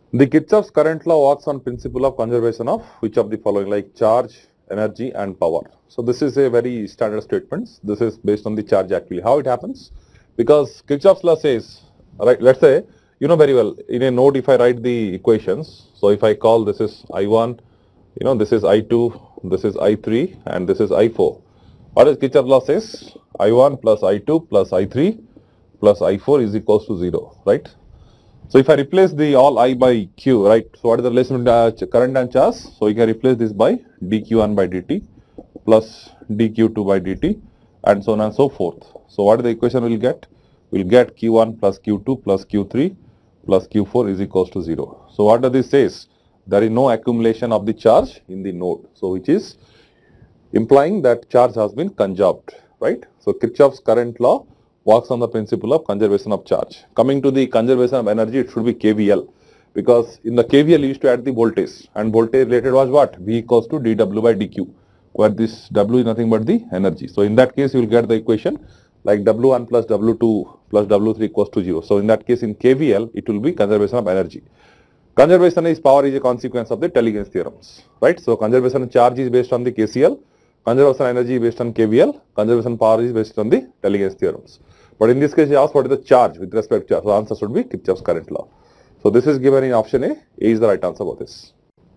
The Kirchhoff's current law works on principle of conservation of which of the following, like charge, energy and power. So this is a very standard statement. This is based on the charge actually. How it happens? Because Kirchhoff's law says, right, let's say, you know very well, in a node if I write the equations, so if I call this is I1, this is I2, this is I3 and this is I4. What does Kirchhoff's law says? I1 plus I2 plus I3 plus I4 is equals to 0, right? So if I replace the all I by Q, right? So what is the relation between current and charge? So you can replace this by dQ1 by dt plus dQ2 by dt and so on and so forth. So what is the equation we'll get? We'll get Q1 plus Q2 plus Q3 plus Q4 is equals to 0. So what does this says? There is no accumulation of the charge in the node. So which is implying that charge has been conserved, right? So Kirchhoff's current law works on the principle of conservation of charge. Coming to the conservation of energy, it should be KVL, because in the KVL you used to add the voltage, and voltage related was what? V equals to dW by dQ, where this W is nothing but the energy. So in that case you will get the equation like W1 plus W2 plus W3 equals to 0. So in that case in KVL it will be conservation of energy. Conservation is power is a consequence of the Teligens's theorems, right? So conservation of charge is based on the KCL, conservation of energy is based on KVL, conservation power is based on the Teligens's theorems. But in this case, you ask what is the charge with respect to charge. So, the answer should be Kirchhoff's current law. So, this is given in option A. A is the right answer for this.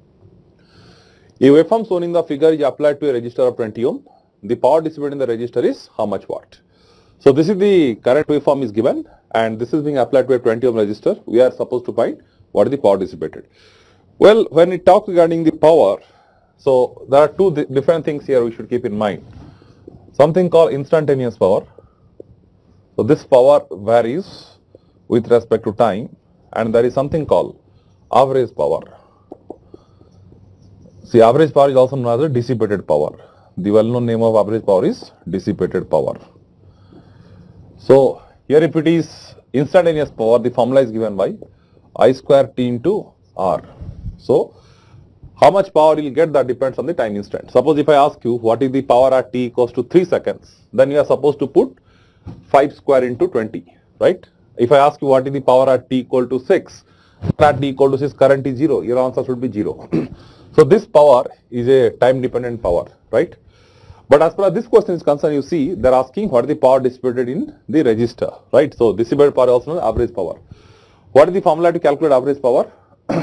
A waveform shown in the figure is applied to a resistor of 20 ohm. The power distributed in the resistor is how much watt? So, this is the current waveform is given and this is being applied to a 20 ohm resistor. We are supposed to find what is the power distributed. Well, when we talk regarding the power, so there are two different things here we should keep in mind. Something called instantaneous power. So this power varies with respect to time, and there is something called average power. See, average power is also known as dissipated power. The well-known name of average power is dissipated power. So here if it is instantaneous power, the formula is given by I square T into R. So how much power you will get, that depends on the time instant. Suppose if I ask you what is the power at T equals to 3 seconds, then you are supposed to put 5 square into 20, right? If I ask you what is the power at T equal to 6, at T equal to 6 current is 0, your answer should be 0. So this power is a time dependent power, right? But as far as this question is concerned, you see they are asking what is the power distributed in the resistor, right? So dissipated power is also known as average power. What is the formula to calculate average power?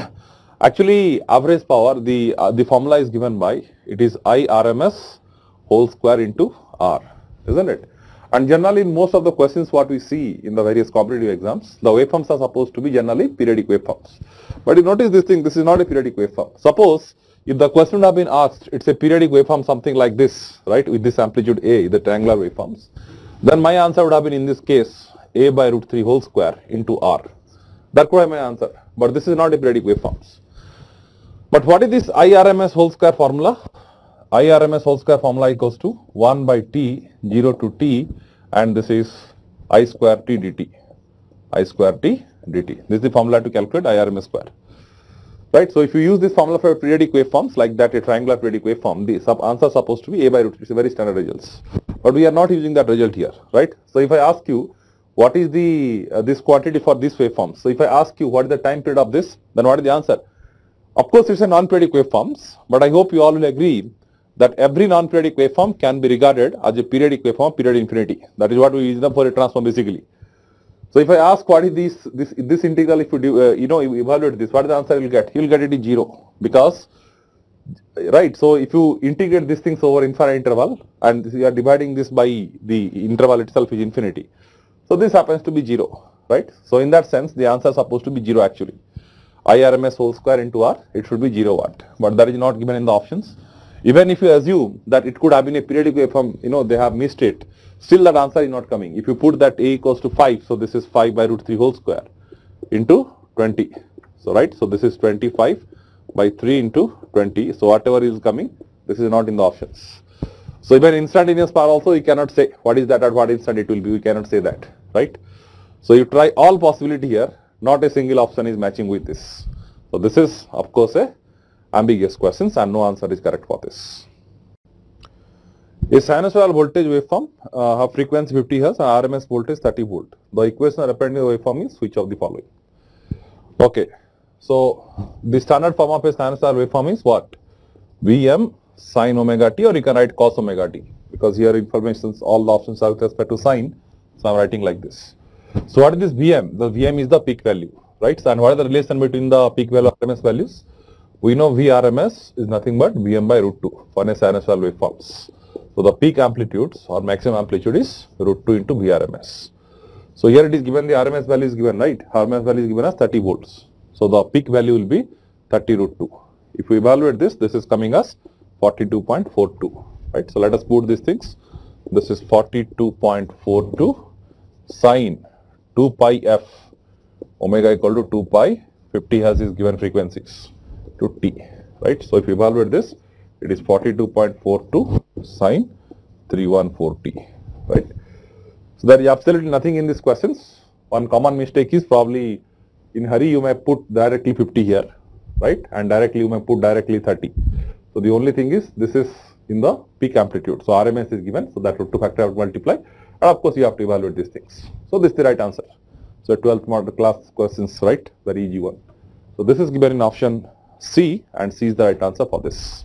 Actually average power, the formula is given by, it is I RMS whole square into R, isn't it? And generally in most of the questions what we see in the various competitive exams, the waveforms are supposed to be generally periodic waveforms. But you notice this thing, this is not a periodic waveform. Suppose if the question would have been asked, it's a periodic waveform something like this, right, with this amplitude A, the triangular waveforms, then my answer would have been in this case A by root 3 whole square into R. That could have my answer. But this is not a periodic waveforms. But what is this IRMS whole square formula? IRMS whole square formula equals to 1 by T 0 to T, and this is I square T dt. I square T dt. This is the formula to calculate IRMS square. Right. So if you use this formula for periodic waveforms like that, a triangular periodic waveform, the answer is supposed to be A by root 3. It's a very standard results. But we are not using that result here, right? So if I ask you what is the this quantity for this waveform, so if I ask you what is the time period of this, then what is the answer? Of course, it's a non-periodic waveforms, but I hope you all will agree that every non-periodic waveform can be regarded as a periodic waveform, period infinity. That is what we use them for a transform basically. So if I ask what is this integral, if you do, you evaluate this, what is the answer you will get? You will get it is 0, because, right, so if you integrate these things over infinite interval and you are dividing this by the interval itself is infinity. So this happens to be 0, right? So in that sense, the answer is supposed to be 0 actually. IRMS whole square into R, it should be 0 watt, but that is not given in the options. Even if you assume that it could have been a periodic waveform, they have missed it, still that answer is not coming. If you put that A equals to 5, so this is 5 by root 3 whole square into 20. So right, so this is 25 by 3 into 20. So whatever is coming, this is not in the options. So even instantaneous power also you cannot say what is that at what instant it will be, we cannot say that, right? So you try all possibility here, not a single option is matching with this. So this is of course a ambiguous questions and no answer is correct for this. A sinusoidal voltage waveform have frequency 50 Hz and RMS voltage 30 volt. The equation representing the waveform is which of the following? Okay, So the standard form of a sinusoidal waveform is what? Vm sin omega t, or you can write cos omega t, because here informations, all the options are with respect to sine. So I'm writing like this. So what is this Vm? The Vm is the peak value, right? So and what is the relation between the peak value and RMS values? We know Vrms is nothing but Vm by root 2 for a sinusoidal waveforms. So the peak amplitudes or maximum amplitude is root 2 into Vrms. So here it is given, the RMS value is given, right? RMS value is given as 30 volts. So the peak value will be 30 root 2. If we evaluate this, this is coming as 42.42, right? So let us put these things. This is 42.42 sine 2 pi f omega equal to 2 pi 50 has its given frequencies to t, right? So if you evaluate this, it is 42.42 sine 314t, right? So there is absolutely nothing in these questions. One common mistake is probably in hurry you may put directly 50 here, right? And directly you may put directly 30. So the only thing is this is in the peak amplitude. So RMS is given, so that root 2 factor have to multiply. And of course you have to evaluate these things. So this is the right answer. So 12th model class questions, right? Very easy one. So this is given in option C, and C is the right answer for this.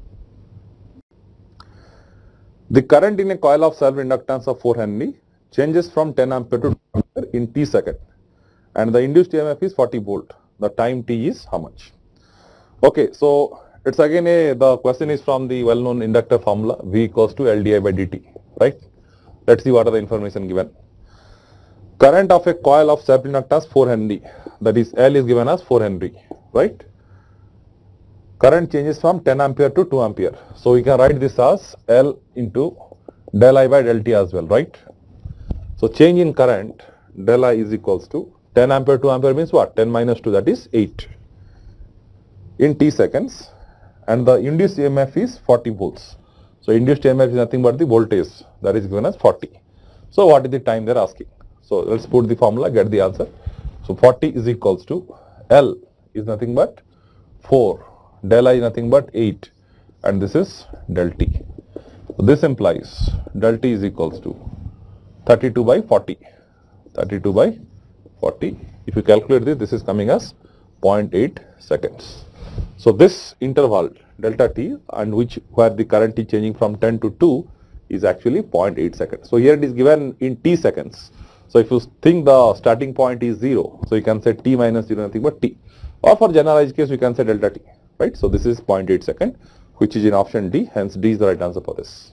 The current in a coil of self-inductance of 4 Henry changes from 10 ampere to 2 ampere in t second, and the induced EMF is 40 volt. The time t is how much? Okay, so it's again the question is from the well-known inductor formula V equals to LdI by dt, right? Let's see what are the information given. Current of a coil of self-inductance 4 Henry, that is L is given as 4 Henry, right? Current changes from 10 ampere to 2 ampere. So we can write this as L into del I by del T as well, right? So change in current del I is equals to 10 ampere 2 ampere means what? 10 minus 2, that is 8 in t seconds, and the induced EMF is 40 volts. So induced EMF is nothing but the voltage, that is given as 40. So what is the time they are asking? So let's put the formula, get the answer. So 40 is equals to L is nothing but 4, del I is nothing but 8, and this is del T. So this implies del T is equals to 32 by 40. 32 by 40. If you calculate this, this is coming as 0.8 seconds. So this interval delta t, and where the current is changing from 10 to 2 is actually 0.8 seconds. So here it is given in t seconds. So if you think the starting point is 0, so you can say t minus 0 nothing but t, or for generalized case you can say delta t, right? So this is 0.8 second, which is in option D, hence D is the right answer for this.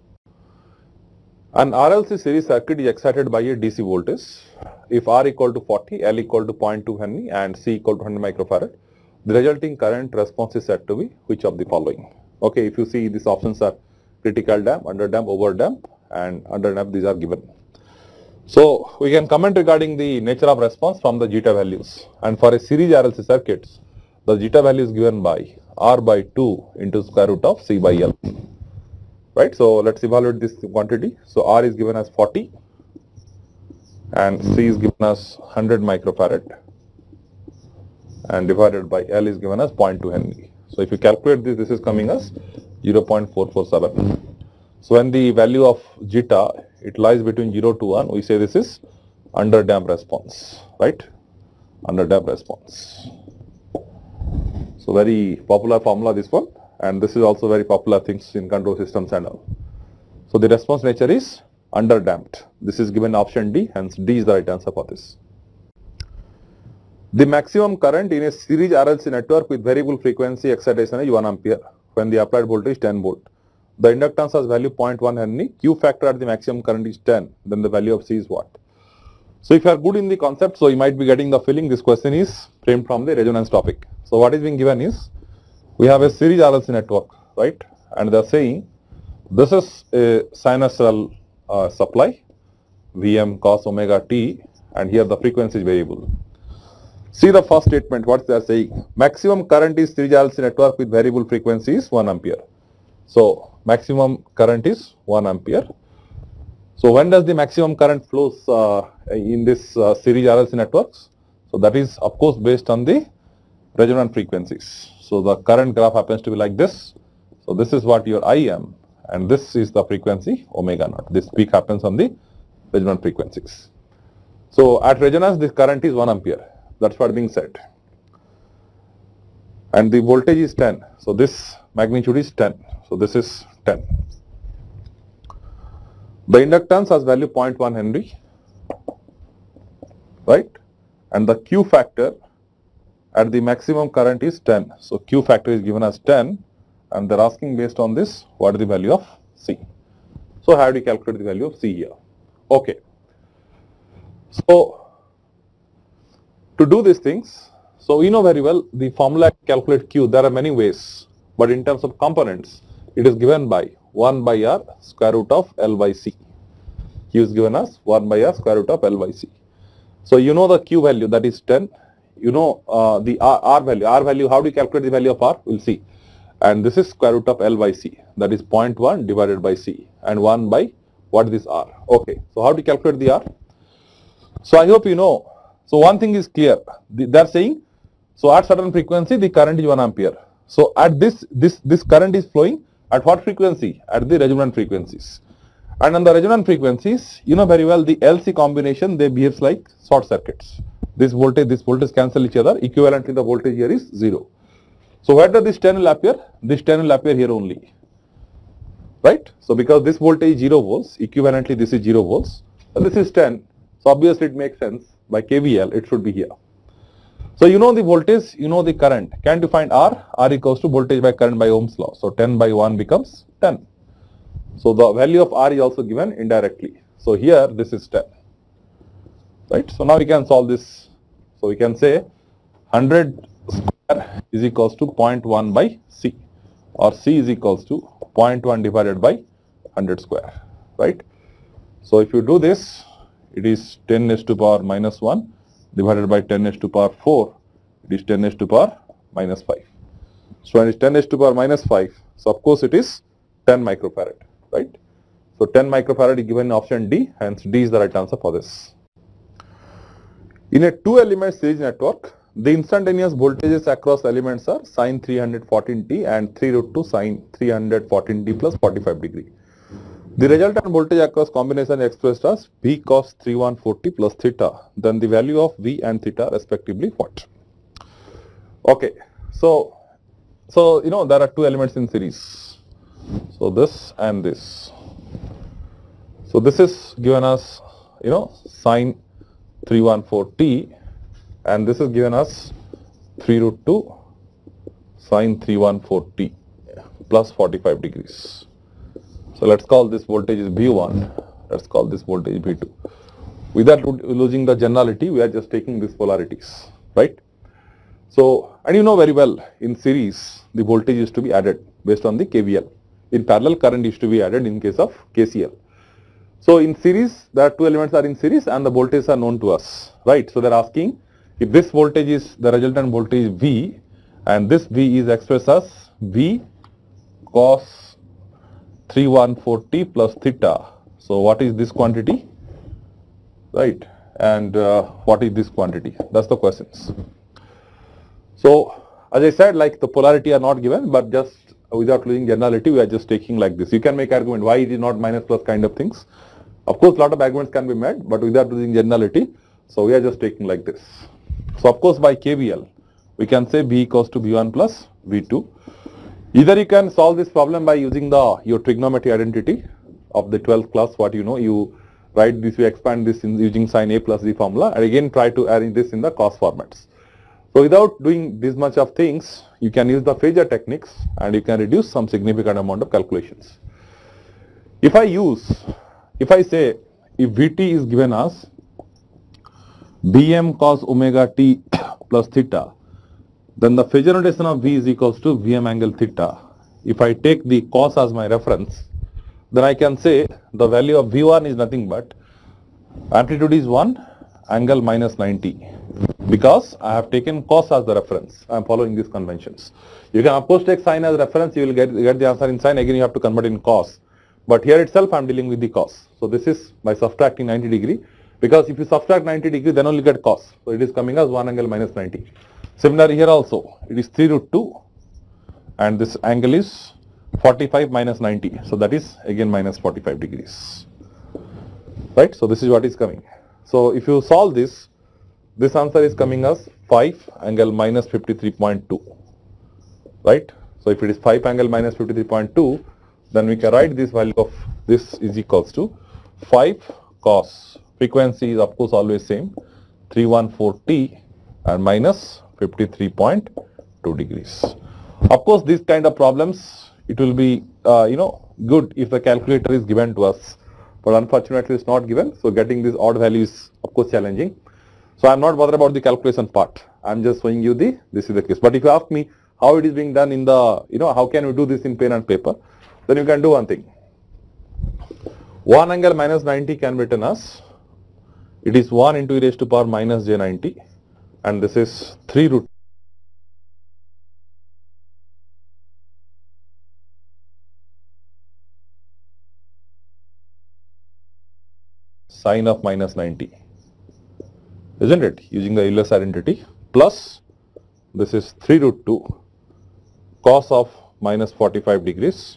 An RLC series circuit is excited by a DC voltage. If R equal to 40, L equal to 0.2 Henry and C equal to 100 microfarad, the resulting current response is said to be which of the following? Okay, if you see these options are critical damp, under damp, over damp, and under damp, these are given. So we can comment regarding the nature of response from the zeta values, and for a series RLC circuits, the zeta value is given by R by 2 into square root of C by L. Right, so let's evaluate this quantity. So R is given as 40 and C is given as 100 microfarad and divided by L is given as 0.2 Henry. So if you calculate this, this is coming as 0.447. So when the value of zeta, it lies between 0 to 1, we say this is under damp response, right? Under damp response. So very popular formula this one. And this is also very popular things in control systems and all. So the response nature is under damped. This is given option D, hence D is the right answer for this. The maximum current in a series RLC network with variable frequency excitation is 1 ampere when the applied voltage is 10 volt. The inductance has value 0.1 Henry. Q factor at the maximum current is 10. Then the value of C is what? So if you are good in the concept, so you might be getting the feeling this question is framed from the resonance topic. So what is being given is, we have a series RLC network, right? And they are saying this is a sinusoidal supply, Vm cos omega t, and here the frequency is variable. See the first statement, what they are saying. Maximum current is series RLC network with variable frequency is 1 ampere. So maximum current is 1 ampere. So when does the maximum current flows in this series RLC networks? So that is of course based on the resonant frequencies. So the current graph happens to be like this. So this is what your Im, and this is the frequency omega naught. This peak happens on the resonant frequencies. So at resonance, this current is 1 ampere. That's what being said. and the voltage is 10. So this magnitude is 10. So this is 10. The inductance has value 0.1 Henry, right? And the Q factor at the maximum current is 10. So Q factor is given as 10, and they're asking based on this what is the value of C. So how do you calculate the value of C here? Okay. So to do these things, so you know very well the formula to calculate Q, there are many ways, but in terms of components, it is given by 1 by R square root of L by C. Q is given as 1 by R square root of L by C. So you know the Q value, that is 10. You know the R value. R value, how do you calculate the value of R? We'll see. And this is square root of L by C, that is 0.1 divided by C, and 1 by what is this R? Okay. So how to calculate the R? So I hope you know. So one thing is clear. They are saying, so at certain frequency the current is 1 ampere. So at this current is flowing at what frequency? At the resonant frequencies. And on the resonant frequencies, you know very well the LC combination, they behaves like short circuits. This voltage cancel each other. Equivalently the voltage here is 0. So where does this 10 will appear? This 10 will appear here only. Right? So because this voltage is 0 volts, equivalently this is 0 volts, and this is 10. So obviously it makes sense. By KVL, it should be here. So you know the voltage, you know the current. Can't you find R? R equals to voltage by current by Ohm's law. So 10 by 1 becomes 10. So the value of R is also given indirectly. So here this is 10. Right? So now we can solve this. So we can say 100 square is equals to 0.1 by C, or C is equals to 0.1 divided by 100 square. Right? So if you do this, it is 10 raised to power minus 1 divided by 10 raised to power 4, it is 10 raised to power minus 5. So when it is 10 raised to power minus 5, so of course it is 10 microfarad, right? So 10 microfarad is given in option D, hence D is the right answer for this. In a 2-element series network, the instantaneous voltages across elements are sine 314t and 3 root 2 sine 314t plus 45 degree. The resultant voltage across combination expressed as V cos 3140 plus theta. Then the value of V and theta respectively what? Okay. So you know there are 2 elements in series. So this and this. So this is given as, you know, sine 314t, and this is given as 3 root 2 sine 314t plus 45 degrees. So let's call this voltage is V1, let's call this voltage V2. Without losing the generality, we are just taking these polarities, right? So, and you know very well, in series, the voltage is to be added based on the KVL. In parallel, current is to be added in case of KCL. So in series, there are 2 elements are in series and the voltages are known to us, right? So they're asking if this voltage is the resultant voltage V, and this V is expressed as V cos 3140 plus theta. So what is this quantity, right? And what is this quantity? That's the questions. So as I said, like the polarity are not given, but just without losing generality, we are just taking like this. You can make argument why it is not minus plus kind of things. Of course, lot of arguments can be made, but without losing generality. So we are just taking like this. So of course, by KVL, we can say V equals to V1 plus V2. Either you can solve this problem by using your trigonometry identity of the 12th class, what you know, you write this, you expand this in using sin A plus Z formula, and again try to arrange this in the cos formats. So without doing this much of things, you can use the phasor techniques and you can reduce some significant amount of calculations. If I say if Vt is given as Bm cos omega t plus theta, then the phasor notation of V is equals to Vm angle theta. If I take the cos as my reference, then I can say the value of V1 is nothing but amplitude is 1, angle minus 90. Because I have taken cos as the reference, I am following these conventions. You can of course take sine as reference, you will get the answer in sine, again you have to convert in cos. But here itself I am dealing with the cos. So this is by subtracting 90 degree, because if you subtract 90 degree then only get cos. So it is coming as 1 angle minus 90. Similarly here also, it is 3 root 2 and this angle is 45 minus 90. So that is again minus 45 degrees. Right? So this is what is coming. So if you solve this, this answer is coming as 5 angle minus 53.2. right? So if it is 5 angle minus 53.2, then we can write this value of this is equals to 5 cos, frequency is of course always same, 314t and minus 53.2 degrees. Of course, these kind of problems, it will be good if the calculator is given to us, but unfortunately it's not given. So getting this odd value is of course challenging. So I'm not bothered about the calculation part. I'm just showing you this is the case. But if you ask me how it is being done in the, how can we do this in pen and paper, then you can do one thing. 1 angle minus 90 can be written as, it is 1 into e raised to power minus j 90, and this is 3 root sine of minus 90, isn't it, using the Euler's identity, plus this is 3 root 2 cos of minus 45 degrees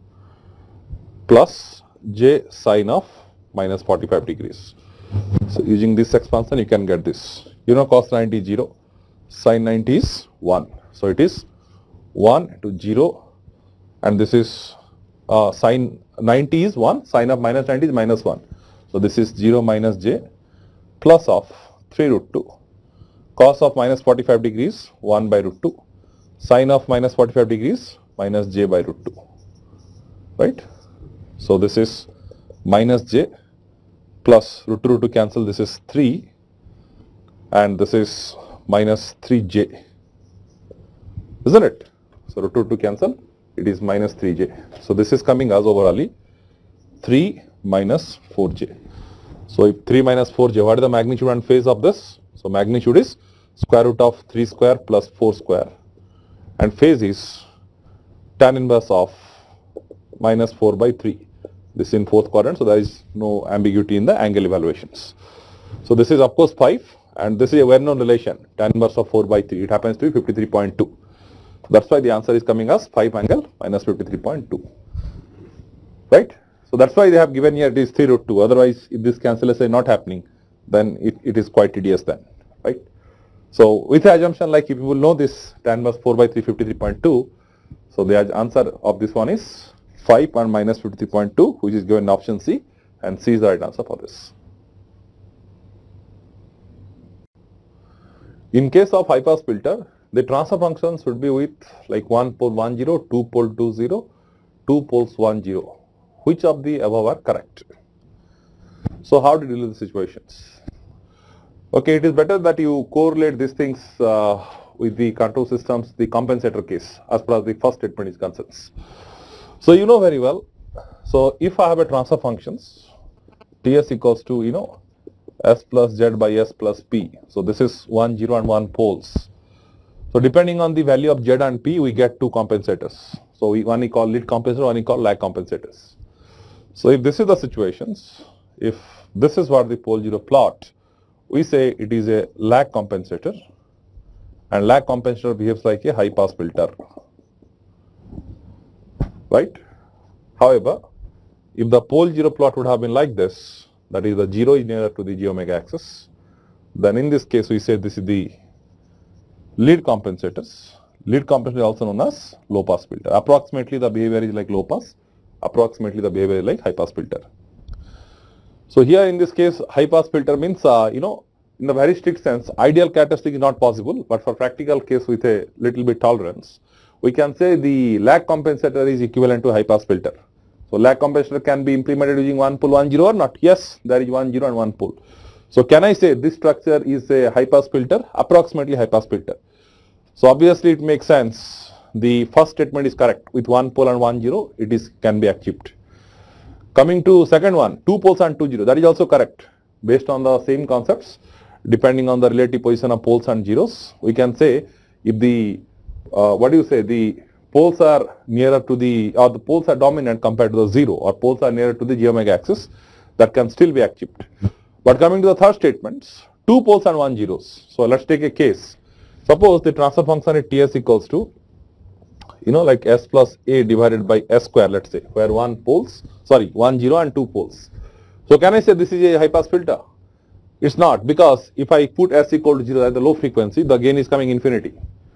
plus j sine of minus 45 degrees. So using this expansion you can get this. Cos 90 is 0, sine 90 is 1. So it is 1 to 0, and this is sine 90 is 1, sine of minus 90 is minus 1. So this is 0 minus j plus of 3 root 2 cos of minus 45 degrees 1 by root 2 sine of minus 45 degrees minus j by root 2, right? So this is minus j plus root 2 cancel, this is 3, and this is minus 3j, isn't it? So root 2 cancel, it is minus 3j. So this is coming as overall 3 minus 4j. So if 3 minus 4j, what is the magnitude and phase of this? So magnitude is square root of 3 square plus 4 square, and phase is tan inverse of minus 4 by 3. This is in fourth quadrant, so there is no ambiguity in the angle evaluations. So this is of course 5, and this is a well-known relation, tan inverse of 4 by 3. It happens to be 53.2. That's why the answer is coming as 5 angle minus 53.2, right? So that's why they have given here it is 3 root 2. Otherwise, if this cancellation is not happening, then it is quite tedious then, right? So with the assumption like if you will know this tan inverse 4 by 3 53.2, so the answer of this one is 5 and minus 53.2, which is given in option C, and C is the right answer for this. In case of high pass filter, the transfer function should be with like 1 pole 1 0, 2 pole 2 0, 2 poles 1 0. Which of the above are correct? So how to deal with the situations? Okay, it is better that you correlate these things with the control systems, the compensator case, as far as the first statement is concerned. So you know very well, so if I have a transfer functions, Ts equals to, S plus Z by S plus P. So this is 1, 0 and 1 poles. So depending on the value of Z and P, we get two compensators. So one is called lead compensator, one is called lag compensators. So if this is the situations, if this is what the pole 0 plot, we say it is a lag compensator, and lag compensator behaves like a high pass filter, right? However, if the pole 0 plot would have been like this, that is the 0 is nearer to the j omega axis, then in this case we say this is the lead compensators. Lead compensator is also known as low pass filter. Approximately the behavior is like low pass, approximately the behavior is like high pass filter. So here in this case, high pass filter means, in the very strict sense, ideal characteristic is not possible, but for practical case with a little bit tolerance, we can say the lag compensator is equivalent to high pass filter. So lag compensator can be implemented using 1 pole 1 0 or not? Yes, there is 1 0 and 1 pole. So can I say this structure is a high pass filter? Approximately high pass filter. So obviously it makes sense. The first statement is correct. With 1 pole and 1 0, can be achieved. Coming to second one, 2 poles and 2 0, that is also correct. Based on the same concepts, depending on the relative position of poles and zeros, we can say if the, the poles are nearer to the, or the poles are dominant compared to the 0, or poles are nearer to the j omega axis, that can still be achieved. But coming to the third statements, 2 poles and 1 zeros. So let's take a case. Suppose the transfer function is Ts equals to, like S plus A divided by S square, let's say, where 1 0 and 2 poles. So can I say this is a high pass filter? It's not, because if I put S equal to 0 at the low frequency, the gain is coming infinity.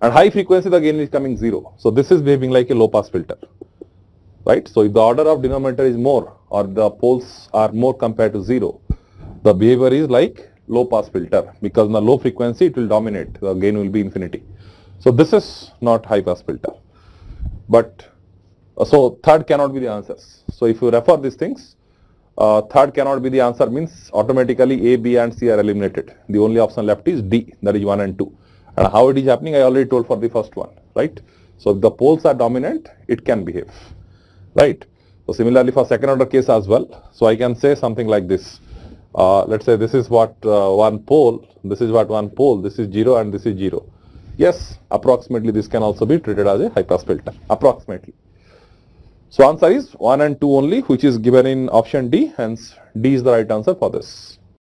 and high frequency the gain is coming 0. So this is behaving like a low pass filter, right? So if the order of denominator is more or the poles are more compared to 0, the behavior is like low pass filter, because in the low frequency it will dominate, the gain will be infinity. So this is not high pass filter. But so third cannot be the answers. So if you refer these things, third cannot be the answer means automatically A, B and C are eliminated. The only option left is D, that is 1 and 2. And how it is happening I already told for the first one, right? So if the poles are dominant, it can behave, right? So similarly for second order case as well. So I can say something like this. Let's say this is what one pole, this is what one pole, this is 0 and this is 0. Yes, approximately this can also be treated as a high pass filter, approximately. So answer is 1 and 2 only, which is given in option D, hence D is the right answer for this.